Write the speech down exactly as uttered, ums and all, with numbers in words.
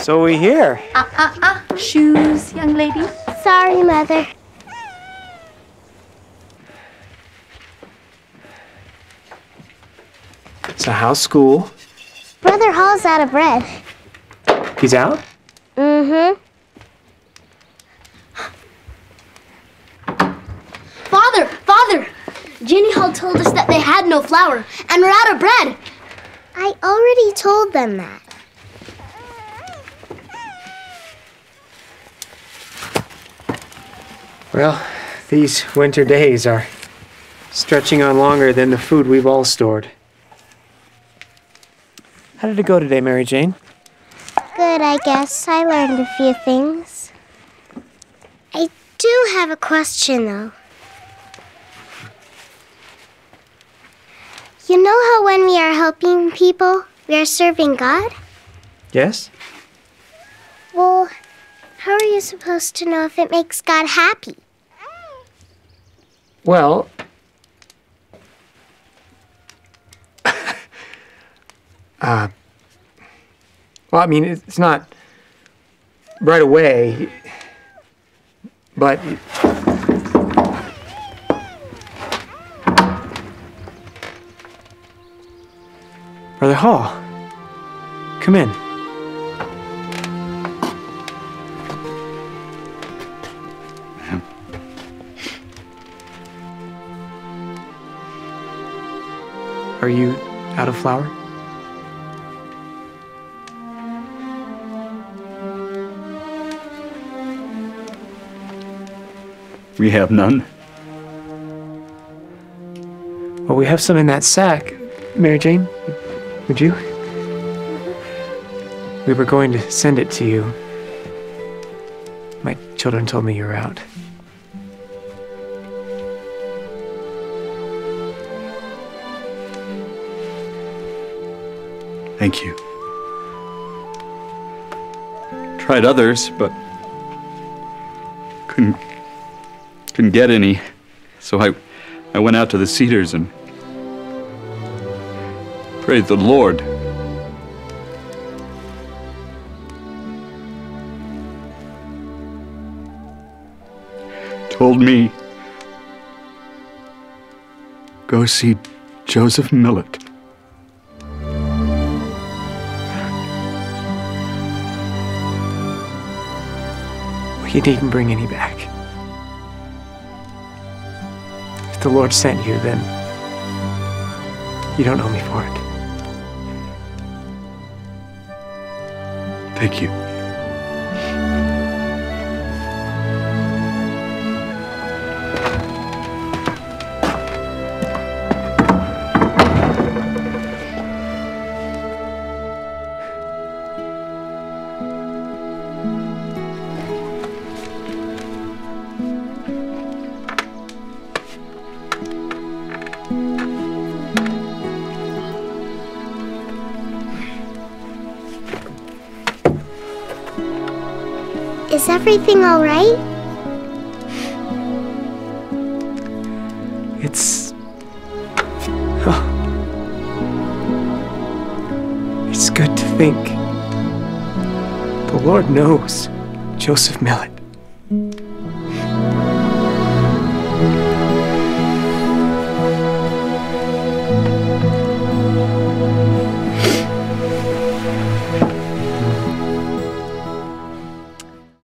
So we hear. Uh, uh, uh. Shoes, young lady. Sorry, Mother. So how's school? Brother Hall's out of bread. He's out? Mm-hmm. Father! Father! Jenny Hall told us that they had no flour and we're out of bread. I already told them that. Well, these winter days are stretching on longer than the food we've all stored. How did it go today, Mary Jane? Good, I guess. I learned a few things. I do have a question, though. You know how when we are helping people, we are serving God? Yes? Well, how are you supposed to know if it makes God happy? Well, uh, well, I mean, it's not right away, but Brother Hall, come in. Are you out of flour? We have none. Well, we have some in that sack. Mary Jane, would you? We were going to send it to you. My children told me you were out. Thank you. Tried others, but couldn't couldn't get any. So I I went out to the cedars and prayed the Lord. Told me, go see Joseph Millet. You needn't bring any back. If the Lord sent you, then you don't owe me for it. Thank you. Is everything all right? It's... Oh. It's good to think the Lord knows Joseph Millet.